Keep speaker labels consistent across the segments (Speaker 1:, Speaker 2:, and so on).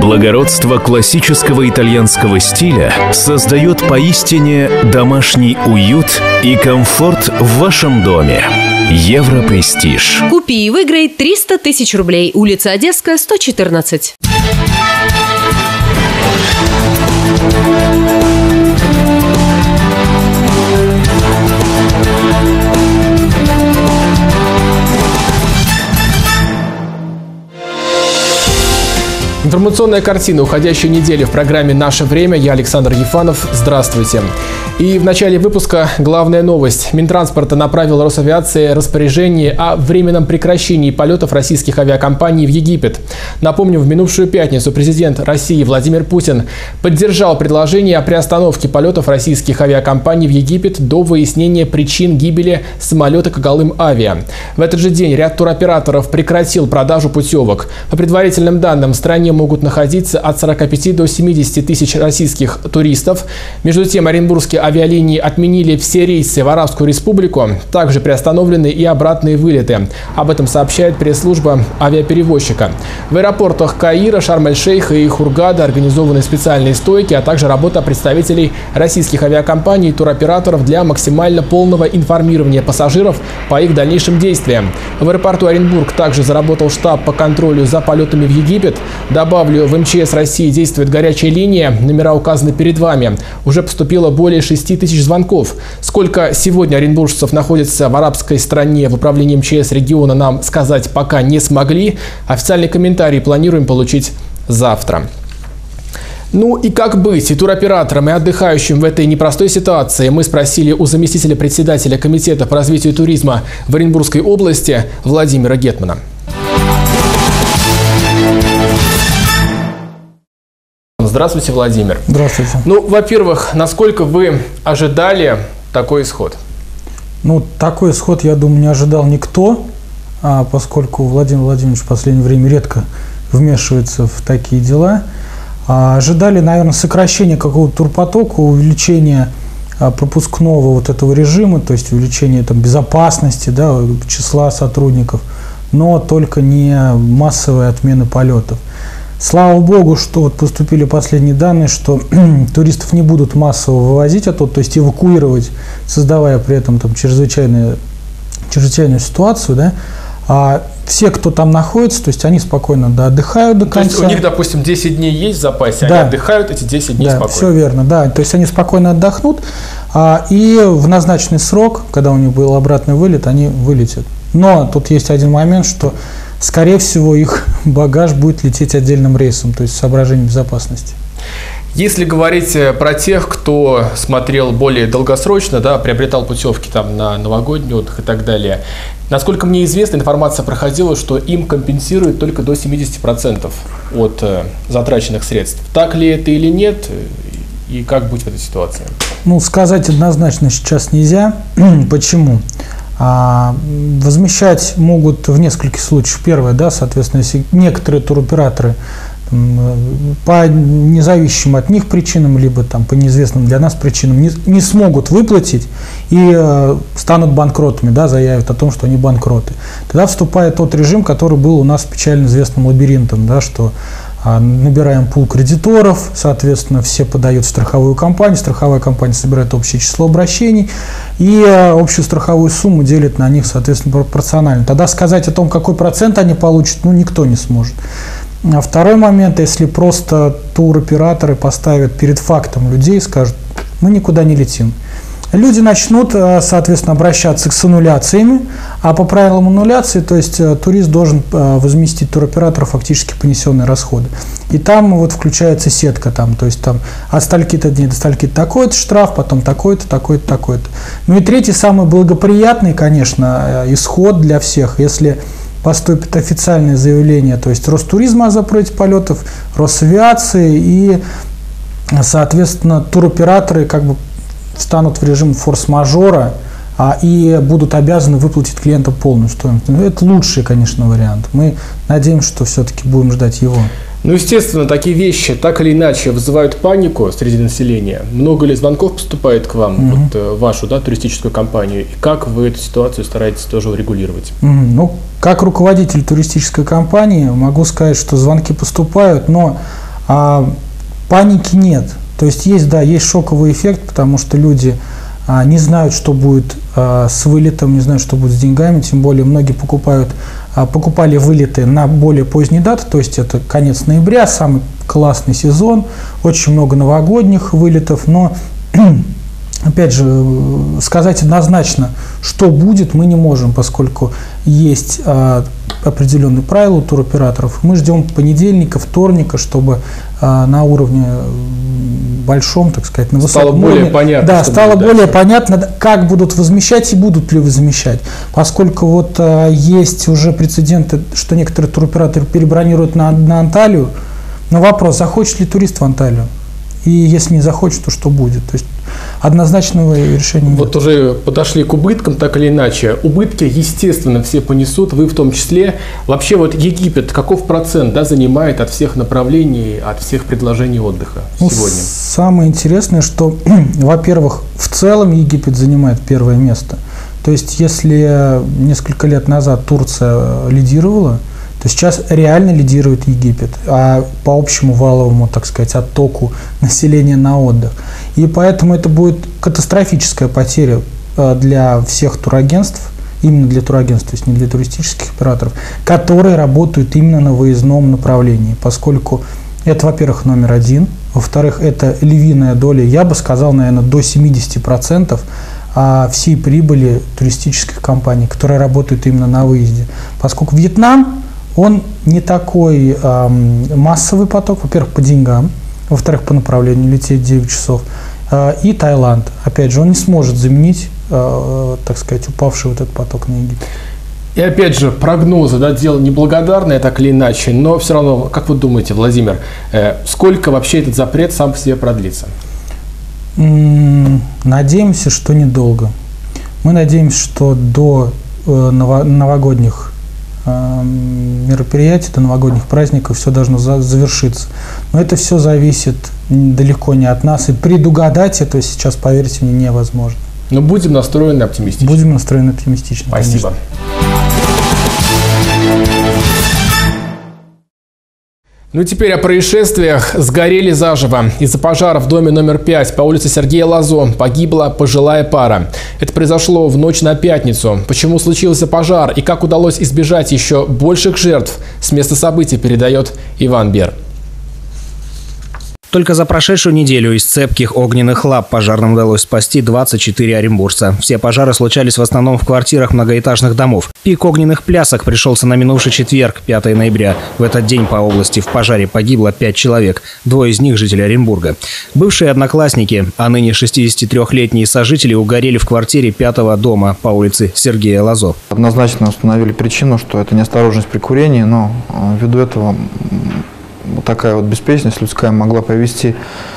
Speaker 1: Благородство классического итальянского стиля создает поистине домашний уют и комфорт в вашем доме. Европрестиж.
Speaker 2: Купи и выиграй 300 тысяч рублей. Улица Одесская, 114.
Speaker 3: Информационная картина уходящей недели в программе «Наше время». Я Александр Ефанов. Здравствуйте. И в начале выпуска главная новость. Минтранспорта направил Росавиации распоряжение о временном прекращении полетов российских авиакомпаний в Египет. Напомню, в минувшую пятницу президент России Владимир Путин поддержал предложение о приостановке полетов российских авиакомпаний в Египет до выяснения причин гибели самолета «Когалым Авиа». В этот же день ряд туроператоров прекратил продажу путевок. По предварительным данным, в стране могут находиться от 45 до 70 тысяч российских туристов. Между тем, оренбургские авиалинии отменили все рейсы в Арабскую Республику. Также приостановлены и обратные вылеты. Об этом сообщает пресс-служба авиаперевозчика. В аэропортах Каира, Шарм-эль-Шейха и Хургада организованы специальные стойки, а также работа представителей российских авиакомпаний и туроператоров для максимально полного информирования пассажиров по их дальнейшим действиям. В аэропорту Оренбург также заработал штаб по контролю за полетами в Египет. Добавлю, в МЧС России действует горячая линия, номера указаны перед вами. Уже поступило более 6 тысяч звонков. Сколько сегодня оренбуржцев находится в арабской стране в управлении МЧС региона, нам сказать пока не смогли. Официальный комментарий планируем получить завтра. Ну и как быть и туроператорам, и отдыхающим в этой непростой ситуации, мы спросили у заместителя председателя Комитета по развитию туризма в Оренбургской области Владимира Гетмана. Здравствуйте, Владимир.
Speaker 4: Здравствуйте.
Speaker 3: Ну, во-первых, насколько вы ожидали такой исход?
Speaker 4: Ну, такой исход, я думаю, не ожидал никто, поскольку Владимир Владимирович в последнее время редко вмешивается в такие дела. Ожидали, наверное, сокращения какого-то турпотока, увеличения пропускного вот этого режима, то есть увеличения там безопасности, да, числа сотрудников, но только не массовой отмены полетов. Слава богу, что вот поступили последние данные, что туристов не будут массово вывозить оттуда, то есть эвакуировать, создавая при этом там чрезвычайную ситуацию, да. А все, кто там находится, то есть они спокойно отдыхают до конца.
Speaker 3: То есть у них, допустим, 10 дней есть в запасе,
Speaker 4: да.
Speaker 3: Они отдыхают эти 10 дней спокойно.
Speaker 4: Все верно, да. То есть они спокойно отдохнут, и в назначенный срок, когда у них был обратный вылет, они вылетят. Но тут есть один момент, что скорее всего, их багаж будет лететь отдельным рейсом, то есть соображение безопасности.
Speaker 3: Если говорить про тех, кто смотрел более долгосрочно, да, приобретал путевки там, на новогодний отдых и так далее, насколько мне известно, информация проходила, что им компенсируют только до 70% от затраченных средств. Так ли это или нет? И как быть в этой ситуации? Ну,
Speaker 4: сказать однозначно сейчас нельзя. Почему? Возмещать могут в нескольких случаях. Первое, да, соответственно, если некоторые туроператоры по независимым от них причинам, либо там, по неизвестным для нас причинам не смогут выплатить и станут банкротами, да, заявят о том, что они банкроты. Тогда вступает тот режим, который был у нас печально известным лабиринтом, да, что набираем пул кредиторов, соответственно, все подают в страховую компанию, страховая компания собирает общее число обращений и общую страховую сумму делит на них, соответственно, пропорционально. Тогда сказать о том, какой процент они получат, никто не сможет. А второй момент, если просто туроператоры поставят перед фактом людей и скажут, мы никуда не летим. Люди начнут, соответственно, обращаться с аннуляциями, а по правилам аннуляции, то есть турист должен возместить туроператору фактически понесенные расходы. И там вот включается сетка, то есть там от стольки-то дней до стольки-то такой-то штраф, потом такой-то, такой-то, такой-то. Ну и третий, самый благоприятный, конечно, исход для всех, если поступит официальное заявление, то есть Ростуризма о запрете полетов, Росавиации и, соответственно, туроператоры как бы встанут в режим форс-мажора и будут обязаны выплатить клиентам полную стоимость. Это лучший, конечно, вариант. Мы надеемся, что все-таки будем ждать его.
Speaker 3: Ну, естественно, такие вещи так или иначе вызывают панику среди населения. Много ли звонков поступает к вам, в вашу туристическую компанию? И как вы эту ситуацию стараетесь тоже урегулировать?
Speaker 4: Ну, как руководитель туристической компании могу сказать, что звонки поступают, но Паники нет. То есть есть шоковый эффект, потому что люди не знают, что будет с вылетом, не знают, что будет с деньгами, тем более многие покупали вылеты на более поздние даты, то есть это конец ноября, самый классный сезон, очень много новогодних вылетов, но опять же, сказать однозначно, что будет, мы не можем, поскольку есть определенные правила у туроператоров. Мы ждем понедельника, вторника, чтобы на уровне большом, так сказать, на высоком уровне, стало более понятно, как будут возмещать и будут ли возмещать. Поскольку вот есть уже прецеденты, что некоторые туроператоры перебронируют на Анталию, но вопрос, захочет ли турист в Анталию? И если не захочет, то что будет? То есть однозначного решения нет.
Speaker 3: Вот уже подошли к убыткам, так или иначе. Убытки, естественно, все понесут, вы в том числе. Вообще вот Египет, каков процент занимает от всех направлений, от всех предложений отдыха сегодня?
Speaker 4: Самое интересное, что, во-первых, в целом Египет занимает первое место. То есть если несколько лет назад Турция лидировала, то сейчас реально лидирует Египет по общему валовому, так сказать, оттоку населения на отдых. И поэтому это будет катастрофическая потеря для всех турагентств, именно для турагентств, то есть не для туристических операторов, которые работают именно на выездном направлении, поскольку это, во-первых, номер один, во-вторых, это львиная доля, я бы сказал, наверное, до 70% всей прибыли туристических компаний, которые работают именно на выезде. Поскольку Вьетнам, он не такой массовый поток, во-первых, по деньгам, во-вторых, по направлению лететь 9 часов, и Таиланд. Опять же, он не сможет заменить, так сказать, упавший вот этот поток на Египет.
Speaker 3: И опять же, прогнозы, дело неблагодарное, так или иначе, но все равно, как вы думаете, Владимир, сколько вообще этот запрет сам по себе продлится?
Speaker 4: Надеемся, что недолго. Мы надеемся, что до новогодних мероприятий, до новогодних праздников все должно завершиться. Но это все зависит далеко не от нас, и предугадать это сейчас, поверьте мне, невозможно.
Speaker 3: Но будем настроены оптимистично.
Speaker 4: Будем настроены оптимистично.
Speaker 3: Спасибо. Конечно. Ну теперь о происшествиях. Сгорели заживо. Из-за пожара в доме номер 5 по улице Сергея Лазо погибла пожилая пара. Это произошло в ночь на пятницу. Почему случился пожар и как удалось избежать еще больших жертв, с места событий передает Иван Бер.
Speaker 5: Только за прошедшую неделю из цепких огненных лап пожарным удалось спасти 24 оренбуржца. Все пожары случались в основном в квартирах многоэтажных домов. Пик огненных плясок пришелся на минувший четверг, 5 ноября. В этот день по области в пожаре погибло 5 человек, 2 из них жители Оренбурга. Бывшие одноклассники, а ныне 63-летние сожители угорели в квартире 5-го дома по улице Сергея Лазо.
Speaker 6: Однозначно установили причину, что это неосторожность при курении, но ввиду этого вот такая вот беспечность людская могла привести,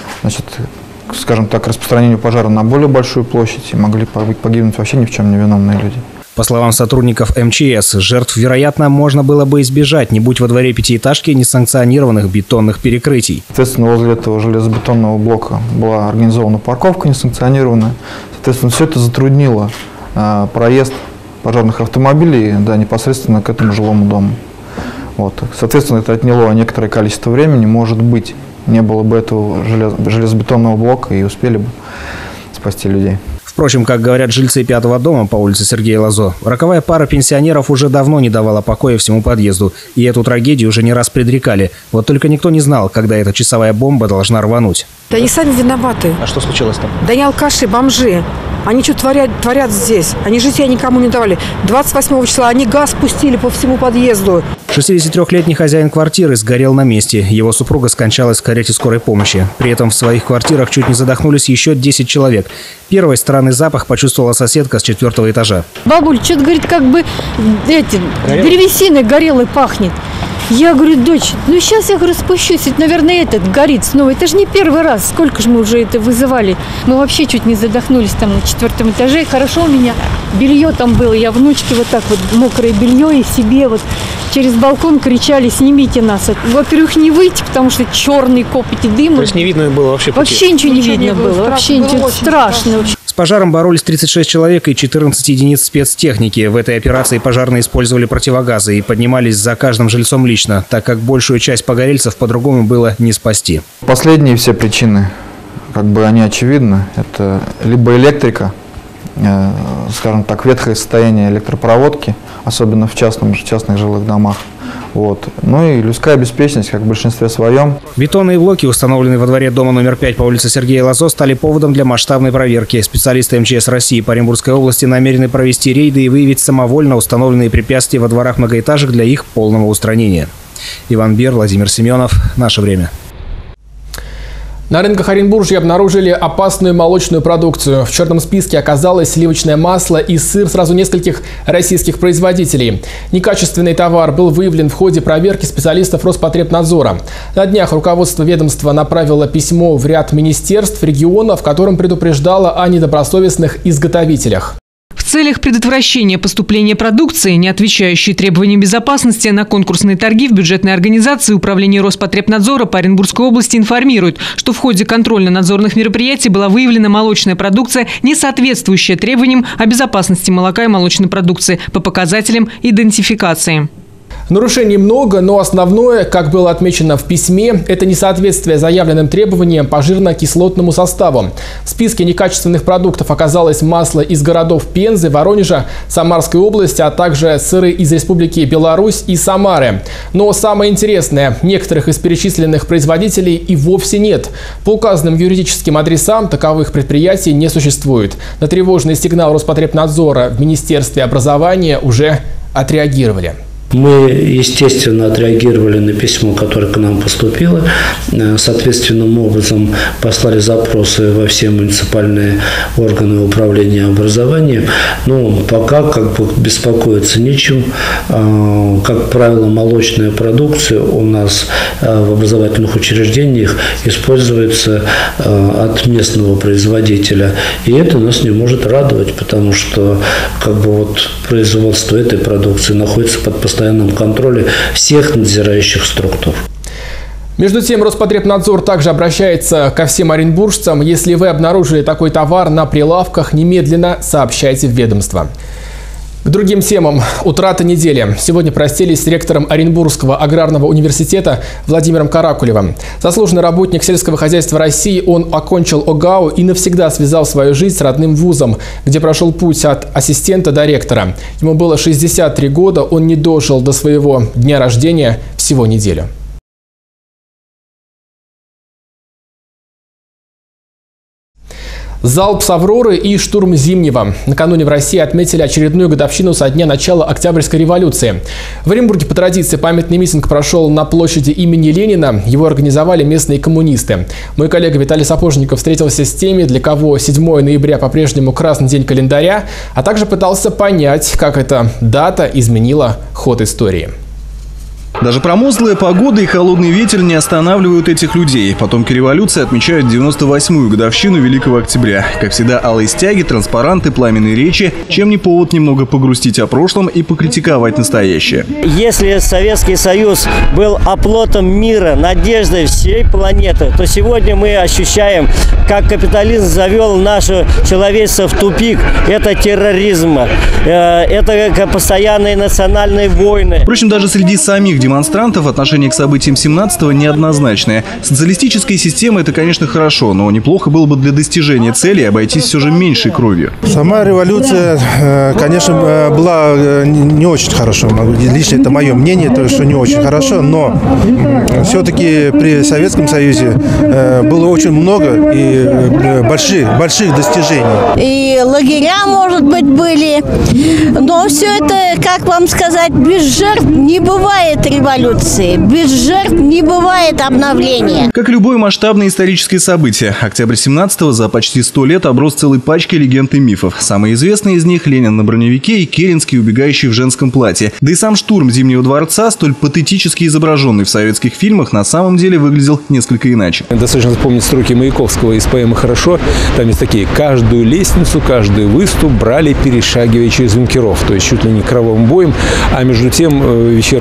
Speaker 6: скажем так, к распространению пожара на более большую площадь, и могли погибнуть вообще ни в чем не виновные люди.
Speaker 5: По словам сотрудников МЧС, жертв, вероятно, можно было бы избежать, не будь во дворе пятиэтажки несанкционированных бетонных перекрытий.
Speaker 6: Соответственно, возле этого железобетонного блока была организована парковка несанкционированная. Соответственно, все это затруднило проезд пожарных автомобилей непосредственно к этому жилому дому. Соответственно, это отняло некоторое количество времени. Может быть, не было бы этого железобетонного блока и успели бы спасти людей.
Speaker 5: Впрочем, как говорят жильцы 5-го дома по улице Сергея Лазо, роковая пара пенсионеров уже давно не давала покоя всему подъезду. И эту трагедию уже не раз предрекали. Вот только никто не знал, когда эта часовая бомба должна рвануть.
Speaker 7: Да они сами виноваты.
Speaker 5: А что случилось там?
Speaker 7: Да не алкаши, бомжи. Они что творят здесь? Они житья никому не давали. 28 числа они газ пустили по всему подъезду.
Speaker 5: 63-летний хозяин квартиры сгорел на месте. Его супруга скончалась в карете скорой помощи. При этом в своих квартирах чуть не задохнулись еще 10 человек. Первый странный запах почувствовала соседка с 4-го этажа.
Speaker 8: Бабуль, что-то, говорит, как бы древесиной горелой пахнет. Я говорю, дочь, ну сейчас я, говорю, спущусь, ведь, наверное, этот горит снова. Это же не первый раз, сколько же мы уже это вызывали. Мы вообще чуть не задохнулись там на 4-м этаже. Хорошо у меня белье там было, я внучке вот так вот мокрое белье и себе вот через балкон кричали, снимите нас. Во-первых, не выйти, потому что черный копоть и дым.
Speaker 5: То есть не видно было вообще пути?
Speaker 8: Вообще ничего не видно было, вообще ничего страшного.
Speaker 5: пожаром боролись 36 человек и 14 единиц спецтехники. В этой операции пожарные использовали противогазы и поднимались за каждым жильцом лично, так как большую часть погорельцев по-другому было не спасти.
Speaker 6: Последние все причины, они очевидны. Это либо электрика, скажем так, ветхое состояние электропроводки, особенно в частных жилых домах. Ну и людская беспечность, как в большинстве своем.
Speaker 5: Бетонные блоки, установленные во дворе дома номер 5 по улице Сергея Лазо, стали поводом для масштабной проверки. Специалисты МЧС России по Оренбургской области намерены провести рейды и выявить самовольно установленные препятствия во дворах многоэтажек для их полного устранения. Иван Бер, Владимир Семенов. Наше время.
Speaker 3: На рынках Оренбуржья обнаружили опасную молочную продукцию. В черном списке оказалось сливочное масло и сыр сразу нескольких российских производителей. Некачественный товар был выявлен в ходе проверки специалистов Роспотребнадзора. На днях руководство ведомства направило письмо в ряд министерств региона, в котором предупреждало о недобросовестных изготовителях.
Speaker 9: В целях предотвращения поступления продукции, не отвечающей требованиям безопасности, на конкурсные торги в бюджетной организации Управления Роспотребнадзора по Оренбургской области информируют, что в ходе контрольно-надзорных мероприятий была выявлена молочная продукция, не соответствующая требованиям о безопасности молока и молочной продукции по показателям идентификации.
Speaker 3: Нарушений много, но основное, как было отмечено в письме, это несоответствие заявленным требованиям по жирно-кислотному составу. В списке некачественных продуктов оказалось масло из городов Пензы, Воронежа, Самарской области, а также сыры из Республики Беларусь и Самары. Но самое интересное, некоторых из перечисленных производителей и вовсе нет. По указанным юридическим адресам таковых предприятий не существует. На тревожный сигнал Роспотребнадзора в Министерстве образования уже отреагировали.
Speaker 10: Мы, естественно, отреагировали на письмо, которое к нам поступило. Соответственным образом послали запросы во все муниципальные органы управления образованием. Но пока беспокоиться нечем. Как правило, молочная продукция у нас в образовательных учреждениях используется от местного производителя. И это нас не может радовать, потому что производство этой продукции находится под постоянным контроле всех надзирающих структур.
Speaker 3: Между тем, Роспотребнадзор также обращается ко всем оренбуржцам. Если вы обнаружили такой товар на прилавках, немедленно сообщайте в ведомство. К другим темам. Утрата недели. Сегодня простились с ректором Оренбургского аграрного университета Владимиром Каракулевым. Заслуженный работник сельского хозяйства России, он окончил ОГАУ и навсегда связал свою жизнь с родным вузом, где прошел путь от ассистента до ректора. Ему было 63 года, он не дожил до своего дня рождения всего неделю. Залп с «Авроры» и штурм Зимнего. Накануне в России отметили очередную годовщину со дня начала Октябрьской революции. В Оренбурге по традиции памятный митинг прошел на площади имени Ленина. Его организовали местные коммунисты. Мой коллега Виталий Сапожников встретился с теми, для кого 7 ноября по-прежнему красный день календаря, а также пытался понять, как эта дата изменила ход истории.
Speaker 11: Даже промозглая погода и холодный ветер не останавливают этих людей. Потомки революции отмечают 98-ю годовщину Великого Октября. Как всегда, алые стяги, транспаранты, пламенные речи. Чем не повод немного погрустить о прошлом и покритиковать настоящее.
Speaker 12: Если Советский Союз был оплотом мира, надеждой всей планеты, то сегодня мы ощущаем, как капитализм завел наше человечество в тупик. Это терроризм, это постоянные национальные войны.
Speaker 11: Впрочем, даже среди самих демонстрантов отношение к событиям 17-го неоднозначное. Социалистическая система – это, конечно, хорошо, но неплохо было бы для достижения цели обойтись все же меньшей кровью.
Speaker 13: Сама революция, конечно, была не очень хорошо. Лично это мое мнение, то, что не очень хорошо, но все-таки при Советском Союзе было очень много и больших достижений.
Speaker 14: И лагеря, может быть, были, но все это, как вам сказать, без жертв не бывает революции. Без жертв не бывает обновления.
Speaker 11: Как любое масштабное историческое событие, октябрь 17-го за почти 100 лет оброс целой пачкой легенд и мифов. Самые известные из них – Ленин на броневике и Керенский, убегающий в женском платье. Да и сам штурм Зимнего дворца, столь патетически изображенный в советских фильмах, на самом деле выглядел несколько иначе.
Speaker 15: Достаточно вспомнить строки Маяковского из поэмы «Хорошо». Там есть такие: каждую лестницу, каждый выступ брали, перешагивая через юнкеров. То есть чуть ли не кровавым боем. А между тем вечерняя газета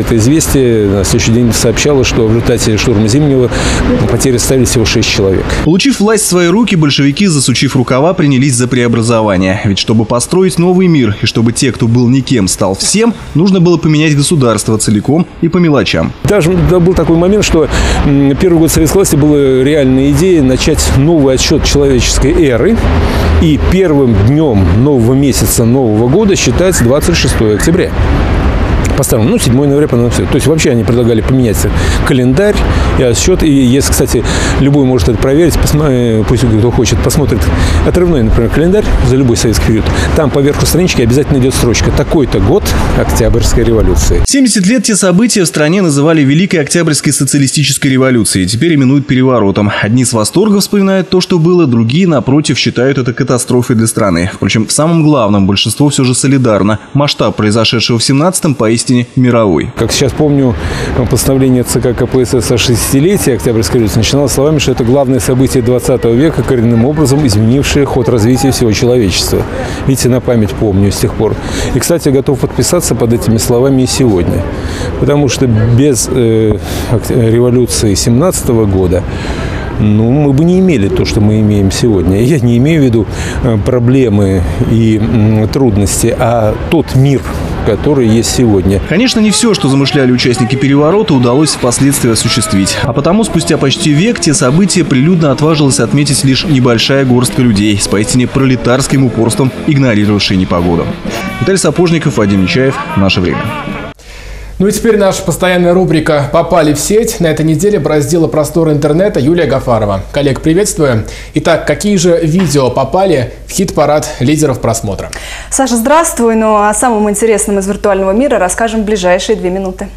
Speaker 15: это известие на следующий день сообщало, что в результате штурма Зимнего потери составили всего 6 человек.
Speaker 11: Получив власть в свои руки, большевики, засучив рукава, принялись за преобразование. Ведь чтобы построить новый мир и чтобы те, кто был никем, стал всем, нужно было поменять государство целиком и по мелочам.
Speaker 15: Даже был такой момент, что первый год советской власти была реальная идея начать новый отсчет человеческой эры. И первым днем нового месяца, Нового года считать 26 октября. По-старому, 7 ноября, по-новому. То есть вообще они предлагали поменять календарь и отсчет. И если, кстати, любой может это проверить, пусть кто хочет, посмотрит отрывной, например, календарь за любой советский период. Там поверху странички обязательно идет строчка «Такой-то год Октябрьской революции».
Speaker 11: 70 лет те события в стране называли Великой Октябрьской социалистической революцией. Теперь именуют переворотом. Одни с восторгом вспоминают то, что было, другие, напротив, считают это катастрофой для страны. Впрочем, в самом главном большинство все же солидарно. Масштаб произошедшего в 17-м поистине мировой.
Speaker 15: Как сейчас помню, постановление ЦК КПСС о 60-летии Октябрьской революции начиналось словами, что это главное событие 20 века, коренным образом изменившее ход развития всего человечества. Видите, на память помню с тех пор. И, кстати, готов подписаться под этими словами и сегодня. Потому что без революции 17 года мы бы не имели то, что мы имеем сегодня. Я не имею в виду проблемы и трудности, а тот мир, который есть сегодня.
Speaker 11: Конечно, не все, что замышляли участники переворота, удалось впоследствии осуществить. А потому спустя почти век те события прилюдно отважилась отметить лишь небольшая горстка людей с поистине пролетарским упорством, игнорировавшей непогоду. Виталий Сапожников, Вадим Нечаев. Наше время.
Speaker 3: Ну и теперь наша постоянная рубрика «Попали в сеть». На этой неделе бороздила просторы интернета Юлия Гафарова. Коллег, приветствую. Итак, какие же видео попали в хит-парад лидеров просмотра?
Speaker 16: Саша, здравствуй. Ну а о самом интересном из виртуального мира расскажем в ближайшие 2 минуты.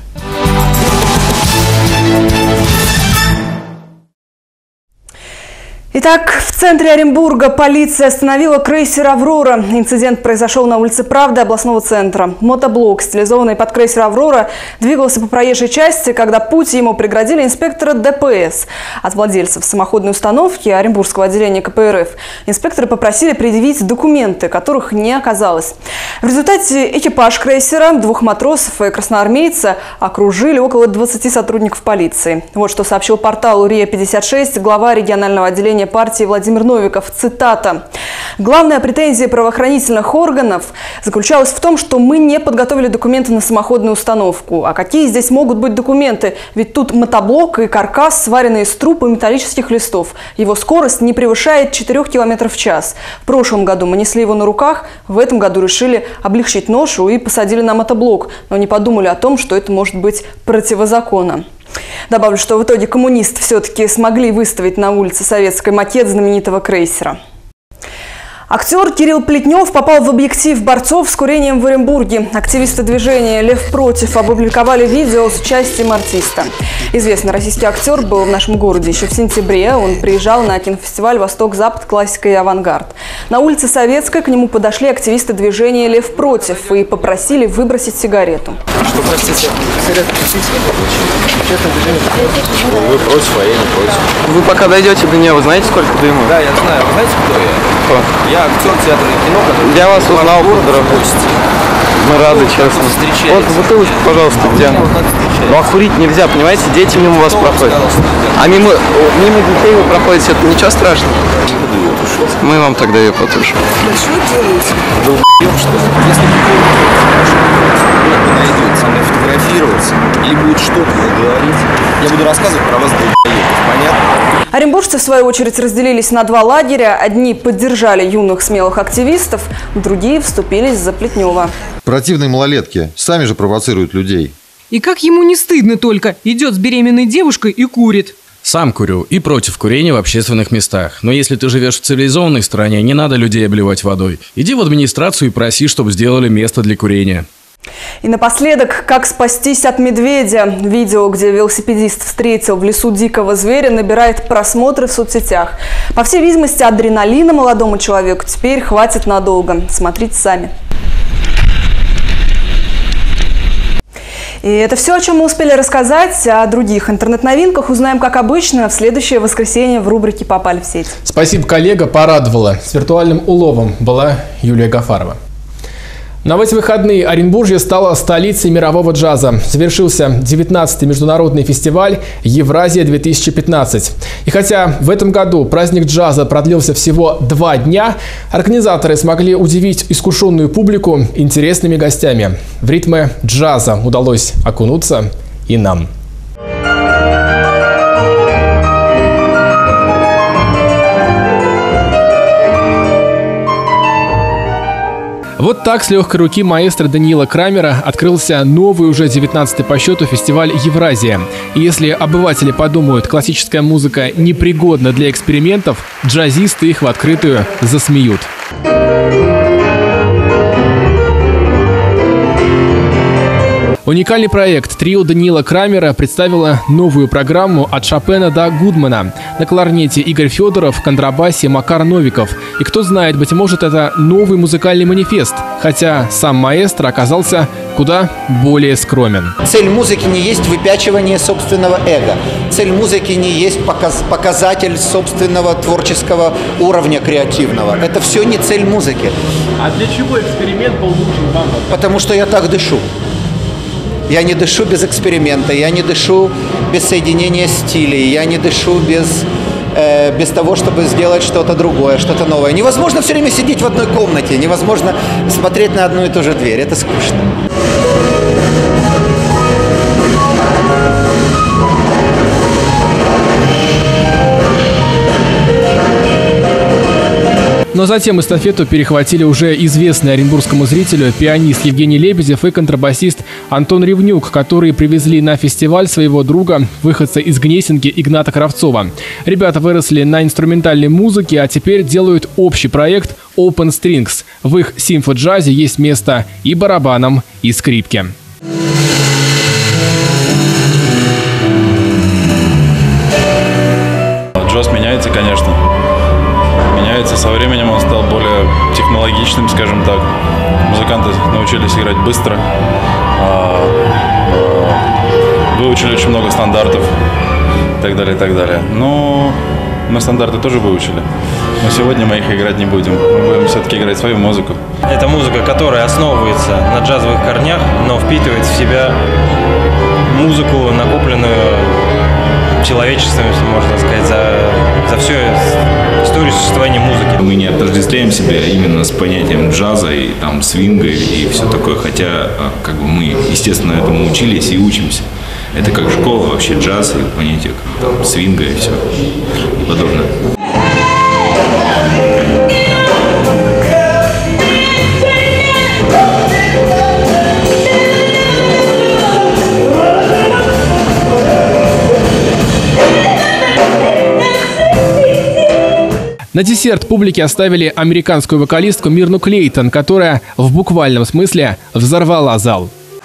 Speaker 16: Итак, в центре Оренбурга полиция остановила крейсер «Аврора». Инцидент произошел на улице Правды областного центра. Мотоблок, стилизованный под крейсер «Аврора», двигался по проезжей части, когда путь ему преградили инспекторы ДПС. От владельцев самоходной установки Оренбургского отделения КПРФ инспекторы попросили предъявить документы, которых не оказалось. В результате экипаж крейсера, 2 матросов и красноармейца окружили около 20 сотрудников полиции. Вот что сообщил порталу РИА-56 глава регионального отделения партии Владимир Новиков. Цитата. «Главная претензия правоохранительных органов заключалась в том, что мы не подготовили документы на самоходную установку. А какие здесь могут быть документы? Ведь тут мотоблок и каркас, сваренный из труб и металлических листов. Его скорость не превышает 4 км в час. В прошлом году мы несли его на руках, в этом году решили облегчить ношу и посадили на мотоблок, но не подумали о том, что это может быть противозаконно». Добавлю, что в итоге коммунисты все-таки смогли выставить на улице Советской макет знаменитого крейсера. Актер Кирилл Плетнев попал в объектив борцов с курением в Оренбурге. Активисты движения «Лев против» опубликовали видео с участием артиста. Известный российский актер был в нашем городе еще в сентябре. Он приезжал на кинофестиваль «Восток-Запад. Классика и авангард». На улице Советской к нему подошли активисты движения «Лев против» и попросили выбросить сигарету.
Speaker 17: Что, простите, сигарету купить? Честное движение. Вы против, а я не против. Вы пока дойдете до нее, вы знаете, сколько дыма? Да, я знаю. Вы знаете, кто я? Кто? Я актер театра и кино, который... Я вас узнал, поздравляю. Мы рады, честно. Вот бутылочку, пожалуйста, где? Ну, а курить нельзя, понимаете? Дети мимо вас проходят. А мимо детей вы проходите, это ничего страшного? Мы вам тогда ее потушим. Да что делаете? Да у***ем, что ли? Если вы подойдете со мной фотографироваться или будет что-то говорить, я буду рассказывать про вас, понятно?
Speaker 16: Оренбуржцы, в свою очередь, разделились на 2 лагеря. Одни поддержали юных смелых активистов, другие вступились за Плетнева.
Speaker 18: Противные малолетки сами же провоцируют людей.
Speaker 9: И как ему не стыдно только, идет с беременной девушкой и курит.
Speaker 19: Сам курю и против курения в общественных местах. Но если ты живешь в цивилизованной стране, не надо людей обливать водой. Иди в администрацию и проси, чтобы сделали место для курения.
Speaker 16: И напоследок, как спастись от медведя. Видео, где велосипедист встретил в лесу дикого зверя, набирает просмотры в соцсетях. По всей видимости, адреналина молодому человеку теперь хватит надолго. Смотрите сами. И это все, о чем мы успели рассказать. О других интернет-новинках узнаем, как обычно, в следующее воскресенье в рубрике «Попали в сеть».
Speaker 3: Спасибо, коллега, порадовала. С виртуальным уловом была Юлия Гафарова. Но в эти выходные Оренбуржье стало столицей мирового джаза. Завершился 19-й международный фестиваль «Евразия-2015». И хотя в этом году праздник джаза продлился всего 2 дня, организаторы смогли удивить искушенную публику интересными гостями. В ритмы джаза удалось окунуться и нам. Вот так с легкой руки маэстро Даниила Крамера открылся новый, уже 19-й по счету фестиваль «Евразия». И если обыватели подумают, классическая музыка непригодна для экспериментов, джазисты их в открытую засмеют. Уникальный проект трио Даниила Крамера представила новую программу от Шопена до Гудмана. На кларнете Игорь Федоров, контрабасе Макар Новиков. И кто знает, быть может, это новый музыкальный манифест, хотя сам маэстро оказался куда более скромен.
Speaker 20: Цель музыки не есть выпячивание собственного эго. Цель музыки не есть показатель собственного творческого уровня креативного. Это все не цель музыки.
Speaker 3: А для чего эксперимент был нужен вам?
Speaker 20: Потому что я так дышу. Я не дышу без эксперимента, я не дышу без соединения стилей, я не дышу без того, чтобы сделать что-то другое, что-то новое. Невозможно все время сидеть в одной комнате, невозможно смотреть на одну и ту же дверь, это скучно.
Speaker 3: Но затем эстафету перехватили уже известный оренбургскому зрителю пианист Евгений Лебедев и контрабасист Антон Ревнюк, которые привезли на фестиваль своего друга, выходца из Гнесинки Игната Кравцова. Ребята выросли на инструментальной музыке, а теперь делают общий проект Open Strings. В их симфо-джазе есть место и барабанам, и скрипке.
Speaker 21: Джаз меняется, конечно. Меняется со временем, он стал более технологичным, скажем так. Музыканты научились играть быстро, выучили очень много стандартов и так далее, и так далее. Но мы стандарты тоже выучили, но сегодня мы их играть не будем. Мы будем все-таки играть свою музыку.
Speaker 22: Это музыка, которая основывается на джазовых корнях, но впитывает в себя музыку, накопленную человечеством, если можно сказать, за всю историю существования музыки.
Speaker 23: Мы не отождествляем себя именно с понятием джаза и там свинга и все такое, хотя как бы мы, естественно, этому учились и учимся. Это как школа вообще, джаз и понятие там, свинга и все и подобное.
Speaker 3: На десерт публике оставили американскую вокалистку Мирну Клейтон, которая в буквальном смысле взорвала зал.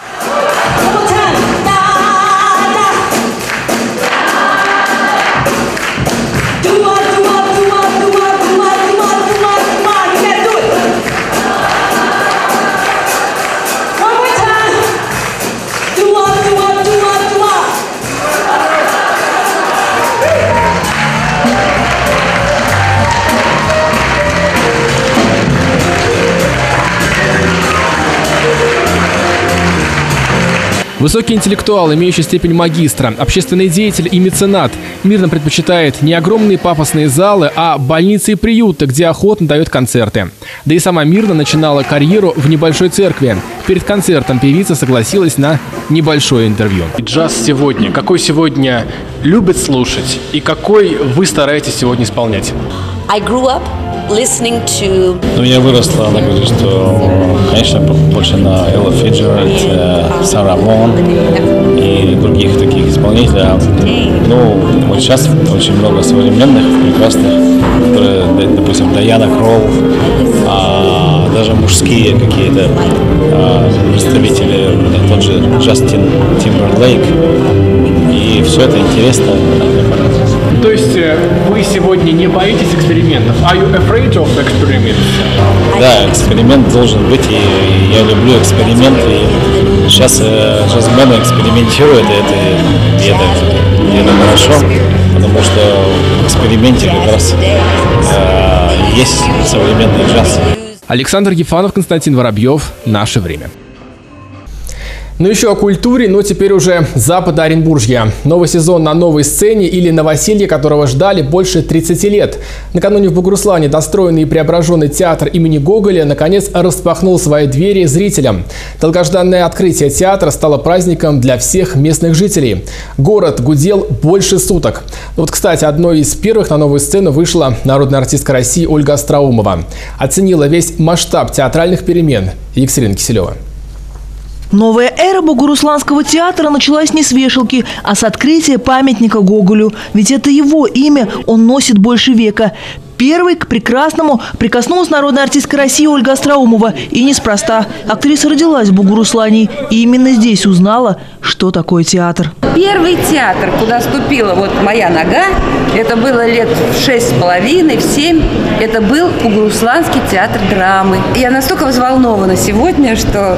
Speaker 3: Высокий интеллектуал, имеющий степень магистра, общественный деятель и меценат, Мирна предпочитает не огромные пафосные залы, а больницы и приюты, где охотно дает концерты. Да и сама Мирна начинала карьеру в небольшой церкви. Перед концертом певица согласилась на небольшое интервью. Джаз сегодня. Какой сегодня любят слушать и какой вы стараетесь сегодня исполнять?
Speaker 24: Ну, я выросла, она говорит, что, конечно, больше на Элла Фиджеральд, Сара Мон и других таких исполнителей. Ну, вот сейчас очень много современных, прекрасных, которые, допустим, Дайана Кролл, даже мужские какие-то представители, тот же Джастин Тимберлейк. И все это интересно.
Speaker 3: То есть вы сегодня не боитесь экспериментов? Are you afraid of experiments?
Speaker 24: Да, эксперимент должен быть, и я люблю эксперимент. И сейчас джазмены экспериментируют, и это хорошо, потому что в эксперименте как раз есть современный джаз.
Speaker 3: Александр Ефанов, Константин Воробьев. Наше время. Ну еще о культуре, но теперь уже Западооренбуржья. Новый сезон на новой сцене или новоселье, которого ждали больше 30 лет. Накануне в Бугуруслане достроенный и преображенный театр имени Гоголя наконец распахнул свои двери зрителям. Долгожданное открытие театра стало праздником для всех местных жителей. Город гудел больше суток. Вот, кстати, одной из первых на новую сцену вышла народная артистка России Ольга Остроумова. Оценила весь масштаб театральных перемен Екатерина Киселева.
Speaker 1: Новая эра Бугурусланского театра началась не с вешалки, а с открытия памятника Гоголю. Ведь это его имя он носит больше века. Первой к прекрасному прикоснулась народная артистка России Ольга Остроумова. И неспроста. Актриса родилась в Бугуруслане и именно здесь узнала, что такое театр.
Speaker 2: Первый театр, куда ступила вот моя нога, это было лет в 6,5, в 7. Это был Бугурусланский театр драмы. Я настолько взволнована сегодня, что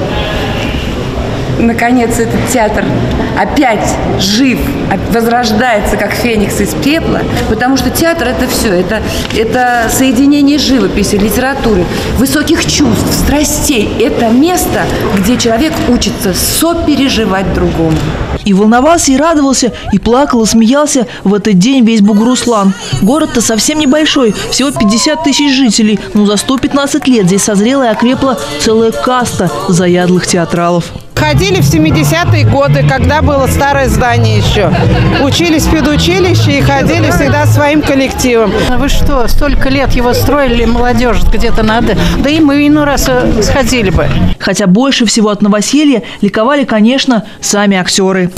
Speaker 2: наконец этот театр опять жив, возрождается как феникс из пепла, потому что театр – это все, это соединение живописи, литературы, высоких чувств, страстей. Это место, где человек учится сопереживать другому.
Speaker 1: И волновался, и радовался, и плакал, и смеялся в этот день весь Бугуруслан. Город-то совсем небольшой, всего 50 тысяч жителей, но за 115 лет здесь созрела и окрепла целая каста заядлых театралов.
Speaker 4: Ходили в 70-е годы, когда было старое здание еще. Учились в педучилище и ходили всегда своим коллективом.
Speaker 7: Вы что, столько лет его строили, молодежь где-то надо. Да и мы иной раз сходили бы.
Speaker 1: Хотя больше всего от новоселья ликовали, конечно, сами актеры.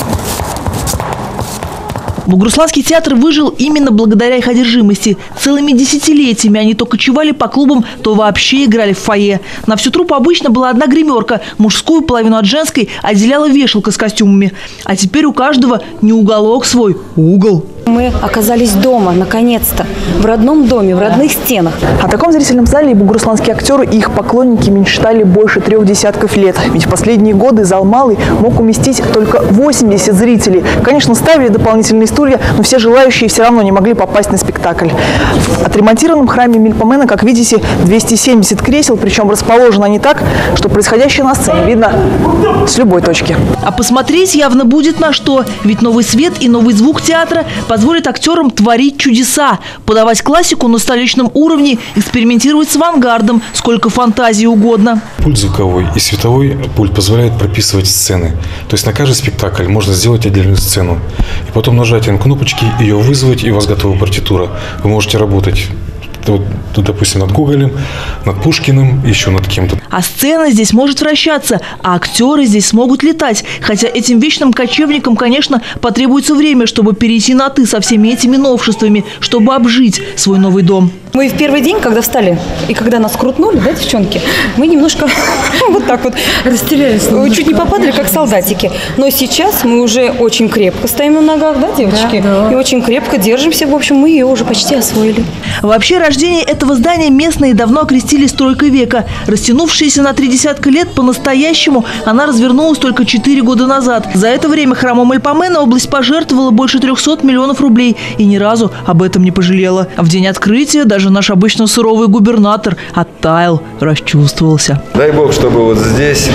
Speaker 1: Бугурусланский театр выжил именно благодаря их одержимости. Целыми десятилетиями они то кочевали по клубам, то вообще играли в фойе. На всю труппу обычно была одна гримерка. Мужскую половину от женской отделяла вешалка с костюмами. А теперь у каждого не уголок свой, угол.
Speaker 25: Мы оказались дома, наконец-то, в родном доме, в родных стенах.
Speaker 26: О таком зрительном зале и бугурусланские актеры и их поклонники мечтали больше 3 десятков лет. Ведь в последние годы зал малый мог уместить только 80 зрителей. Конечно, ставили дополнительные стулья, но все желающие все равно не могли попасть на спектакль. В отремонтированном храме Мельпомена, как видите, 270 кресел, причем расположены они так, что происходящее на сцене видно с любой точки.
Speaker 1: А посмотреть явно будет на что. Ведь новый свет и новый звук театра позволит актерам творить чудеса, подавать классику на столичном уровне, экспериментировать с авангардом, сколько фантазии угодно.
Speaker 27: Пульт звуковой и световой пульт позволяет прописывать сцены. То есть на каждый спектакль можно сделать отдельную сцену. И потом нажатием кнопочки ее вызвать, и у вас готова партитура. Вы можете работать, допустим, над Гоголем, над Пушкиным, еще над кем-то.
Speaker 1: А сцена здесь может вращаться, а актеры здесь смогут летать. Хотя этим вечным кочевникам, конечно, потребуется время, чтобы перейти на «ты» со всеми этими новшествами, чтобы обжить свой новый дом.
Speaker 25: Мы в первый день, когда встали, и когда нас крутнули, да, девчонки, мы немножко вот так вот растерялись. Чуть не попадали, как солдатики. Но сейчас мы уже очень крепко стоим на ногах, да, девочки? Да. И очень крепко держимся. В общем, мы ее уже почти освоили.
Speaker 1: Вообще, рождение этого здания местные давно окрестили стройкой века. Растянувшаяся на 30 лет по-настоящему, она развернулась только 4 года назад. За это время храму Мельпомена область пожертвовала больше 300 миллионов рублей и ни разу об этом не пожалела. В день открытия даже наш обычно суровый губернатор оттаял, расчувствовался.
Speaker 28: Дай бог, чтобы вот здесь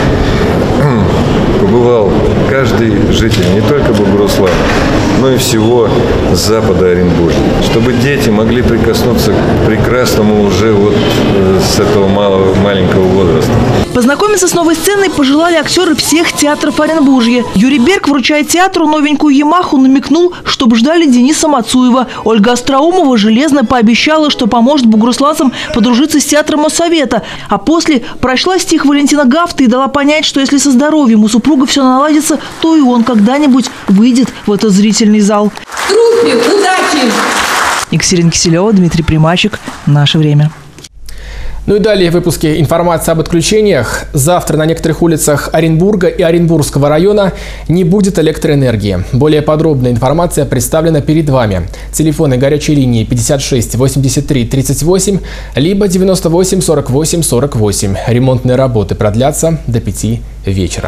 Speaker 28: побывал каждый житель не только Бугуруслана, но и всего Западооренбуржья. Чтобы дети могли прикоснуться к прекрасному уже вот с этого маленького возраста.
Speaker 1: Познакомиться с новой сценой пожелали актеры всех театров Оренбуржья. Юрий Берг, вручая театру новенькую «Ямаху», намекнул, чтобы ждали Дениса Мацуева. Ольга Остроумова железно пообещала, что поможет бугурусланцам подружиться с театром Моссовета. А после прочла стих Валентина Гафта и дала понять, что если со здоровьем у супруга все наладится, то и он когда-нибудь выйдет в этот зрительный зал.
Speaker 2: Труппе удачи!
Speaker 1: Екатерина Киселева, Дмитрий Примачек. Наше время.
Speaker 3: Ну и далее в выпуске информация об отключениях. Завтра на некоторых улицах Оренбурга и Оренбургского района не будет электроэнергии. Более подробная информация представлена перед вами. Телефоны горячей линии 56 83 38 либо 98 48 48. Ремонтные работы продлятся до 5 вечера.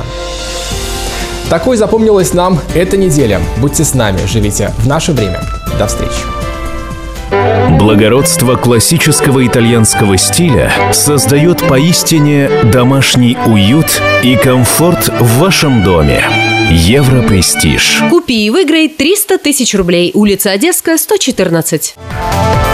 Speaker 3: Такой запомнилась нам эта неделя. Будьте с нами, живите в наше время. До встречи.
Speaker 5: Благородство классического итальянского стиля создает поистине домашний уют и комфорт в вашем доме. Европрестиж.
Speaker 6: Купи и выиграй 300 000 рублей. Улица Одесская, 114.